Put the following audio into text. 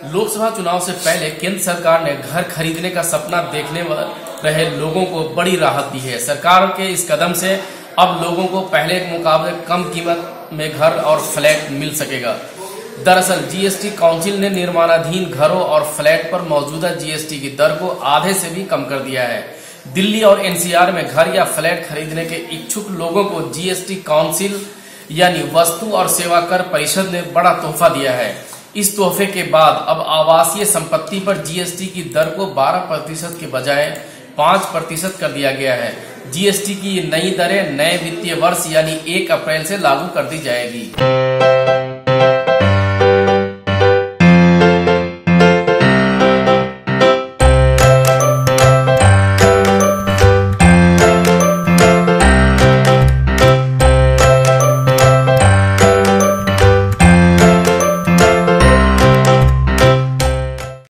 लोकसभा चुनाव से पहले केंद्र सरकार ने घर खरीदने का सपना देखने रहे लोगों को बड़ी राहत दी है। सरकार के इस कदम से अब लोगों को पहले के मुकाबले कम कीमत में घर और फ्लैट मिल सकेगा। दरअसल जीएसटी काउंसिल ने निर्माणाधीन घरों और फ्लैट पर मौजूदा जीएसटी की दर को आधे से भी कम कर दिया है। दिल्ली और एनसीआर में घर या फ्लैट खरीदने के इच्छुक लोगों को जीएसटी काउंसिल यानी वस्तु और सेवा कर परिषद ने बड़ा तोहफा दिया है। इस तोहफे के बाद अब आवासीय संपत्ति पर जीएसटी की दर को 12% के बजाय 5% कर दिया गया है। जीएसटी की ये नई दरें नए वित्तीय वर्ष यानी 1 अप्रैल से लागू कर दी जाएगी।